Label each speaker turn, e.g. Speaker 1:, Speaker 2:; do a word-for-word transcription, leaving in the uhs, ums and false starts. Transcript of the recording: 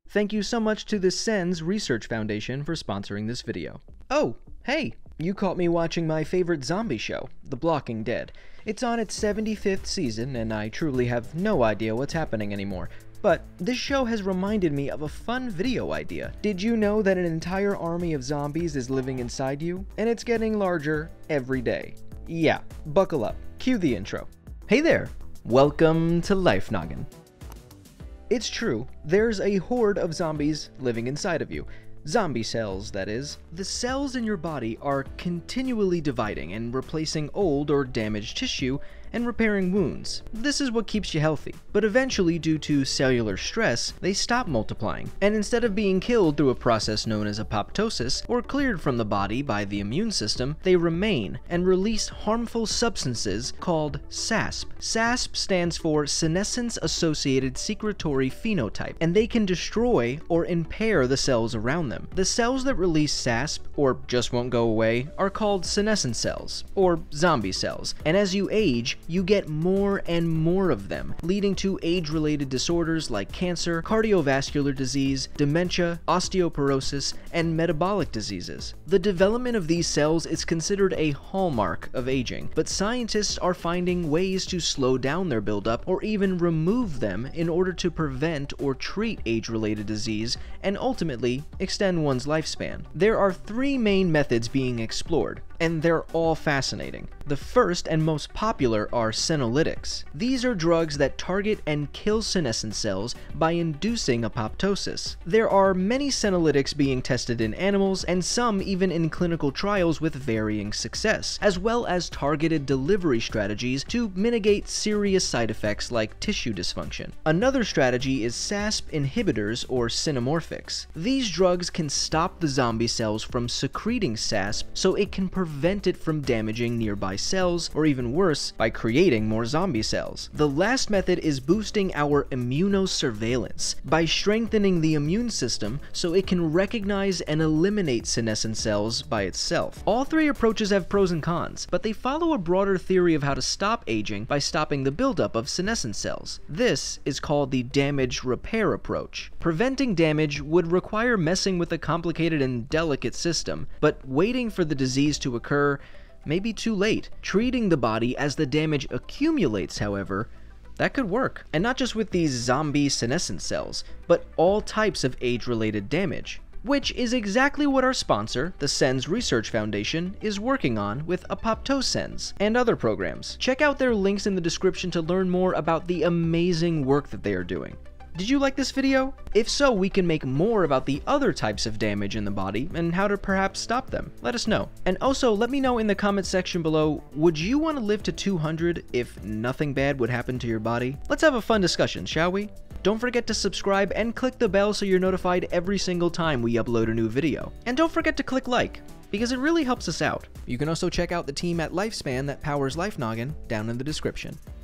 Speaker 1: Thank you so much to the SENS Research Foundation for sponsoring this video. Oh, hey! You caught me watching my favorite zombie show, The Walking Dead. It's on its seventy-fifth season, and I truly have no idea what's happening anymore. But this show has reminded me of a fun video idea. Did you know that an entire army of zombies is living inside you? And it's getting larger every day. Yeah, buckle up. Cue the intro. Hey there! Welcome to Life Noggin. It's true, there's a horde of zombies living inside of you. Zombie cells, that is. The cells in your body are continually dividing and replacing old or damaged tissue and repairing wounds. This is what keeps you healthy. But eventually, due to cellular stress, they stop multiplying, and instead of being killed through a process known as apoptosis or cleared from the body by the immune system, they remain and release harmful substances called S A S P. S A S P stands for senescence associated secretory phenotype, and they can destroy or impair the cells around them. The cells that release S A S P, or just won't go away, are called senescent cells, or zombie cells, and as you age, you get more and more of them, leading to age-related disorders like cancer, cardiovascular disease, dementia, osteoporosis, and metabolic diseases. The development of these cells is considered a hallmark of aging, but scientists are finding ways to slow down their buildup or even remove them in order to prevent or treat age-related disease and ultimately extend one's lifespan. There are three main methods being explored, and they're all fascinating. The first and most popular are senolytics. These are drugs that target and kill senescent cells by inducing apoptosis. There are many senolytics being tested in animals, and some even in clinical trials with varying success, as well as targeted delivery strategies to mitigate serious side effects like tissue dysfunction. Another strategy is S A S P inhibitors or synomorphics. These drugs can stop the zombie cells from secreting S A S P so it can prevent it from damaging nearby cells, or even worse, by creating more zombie cells. The last method is boosting our immunosurveillance by strengthening the immune system so it can recognize and eliminate senescent cells by itself. All three approaches have pros and cons, but they follow a broader theory of how to stop aging by stopping the buildup of senescent cells. This is called the damage repair approach. Preventing damage would require messing with a complicated and delicate system, but waiting for the disease to occur may be too late. Treating the body as the damage accumulates, however, that could work. And not just with these zombie senescent cells, but all types of age-related damage, which is exactly what our sponsor, the SENS Research Foundation, is working on with Apoptosis and other programs. Check out their links in the description to learn more about the amazing work that they are doing. Did you like this video? If so, we can make more about the other types of damage in the body and how to perhaps stop them. Let us know. And also, let me know in the comment section below, would you want to live to two hundred if nothing bad would happen to your body? Let's have a fun discussion, shall we? Don't forget to subscribe and click the bell so you're notified every single time we upload a new video. And don't forget to click like, because it really helps us out. You can also check out the team at Lifespan that powers Life Noggin down in the description.